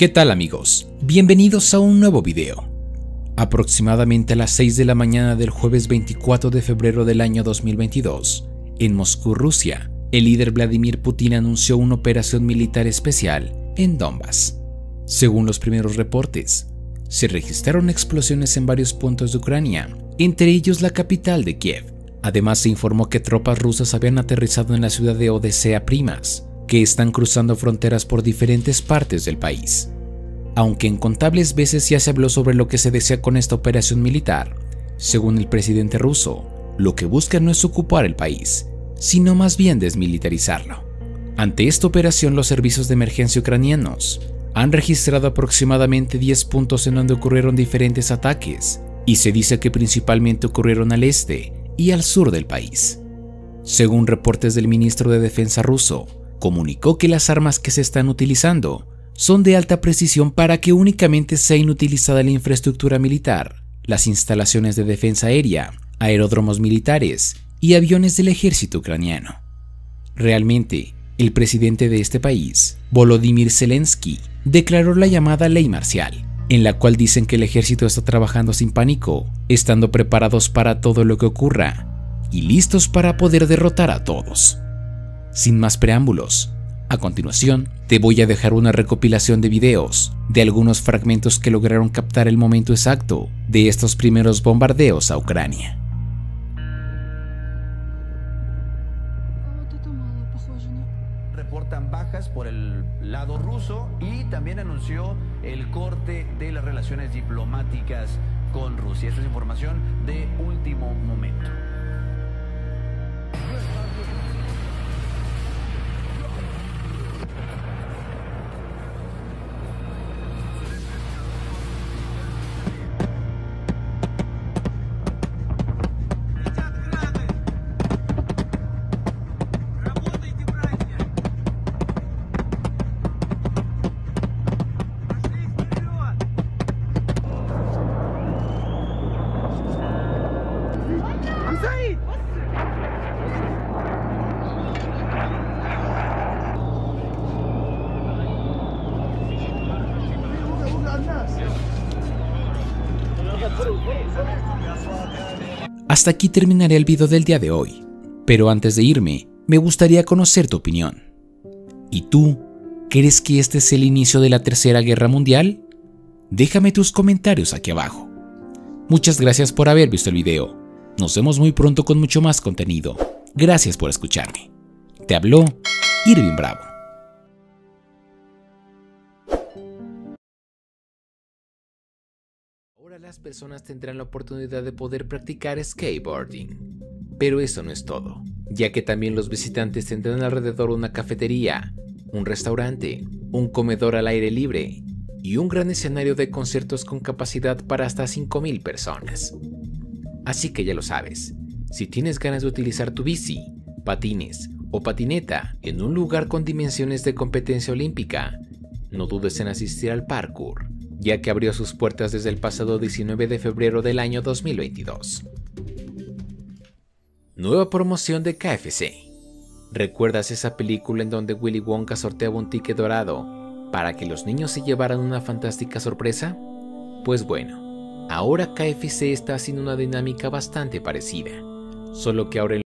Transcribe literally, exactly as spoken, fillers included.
¿Qué tal amigos? Bienvenidos a un nuevo video. Aproximadamente a las seis de la mañana del jueves veinticuatro de febrero del año dos mil veintidós, en Moscú, Rusia, el líder Vladimir Putin anunció una operación militar especial en Donbass. Según los primeros reportes, se registraron explosiones en varios puntos de Ucrania, entre ellos la capital de Kiev. Además se informó que tropas rusas habían aterrizado en la ciudad de Odesea Primas, que están cruzando fronteras por diferentes partes del país. Aunque incontables veces ya se habló sobre lo que se desea con esta operación militar, según el presidente ruso, lo que busca no es ocupar el país, sino más bien desmilitarizarlo. Ante esta operación, los servicios de emergencia ucranianos han registrado aproximadamente diez puntos en donde ocurrieron diferentes ataques, y se dice que principalmente ocurrieron al este y al sur del país. Según reportes del ministro de Defensa ruso, comunicó que las armas que se están utilizando son de alta precisión para que únicamente sea inutilizada la infraestructura militar, las instalaciones de defensa aérea, aeródromos militares y aviones del ejército ucraniano. Realmente, el presidente de este país, Volodymyr Zelensky, declaró la llamada ley marcial, en la cual dicen que el ejército está trabajando sin pánico, estando preparados para todo lo que ocurra y listos para poder derrotar a todos. Sin más preámbulos, a continuación te voy a dejar una recopilación de videos de algunos fragmentos que lograron captar el momento exacto de estos primeros bombardeos a Ucrania. Reportan bajas por el lado ruso y también anunció el corte de las relaciones diplomáticas con Rusia. Esta es información de último momento. Hasta aquí terminaré el video del día de hoy, pero antes de irme, me gustaría conocer tu opinión. ¿Y tú, crees que este es el inicio de la Tercera Guerra Mundial? Déjame tus comentarios aquí abajo. Muchas gracias por haber visto el video. Nos vemos muy pronto con mucho más contenido. Gracias por escucharme. Te habló Irving Bravo. Ahora las personas tendrán la oportunidad de poder practicar skateboarding. Pero eso no es todo, ya que también los visitantes tendrán alrededor una cafetería, un restaurante, un comedor al aire libre y un gran escenario de conciertos con capacidad para hasta cinco mil personas. Así que ya lo sabes, si tienes ganas de utilizar tu bici, patines o patineta en un lugar con dimensiones de competencia olímpica, no dudes en asistir al parkour, ya que abrió sus puertas desde el pasado diecinueve de febrero del año dos mil veintidós. Nueva promoción de K F C. ¿Recuerdas esa película en donde Willy Wonka sorteaba un ticket dorado para que los niños se llevaran una fantástica sorpresa? Pues bueno, ahora K F C está haciendo una dinámica bastante parecida, solo que ahora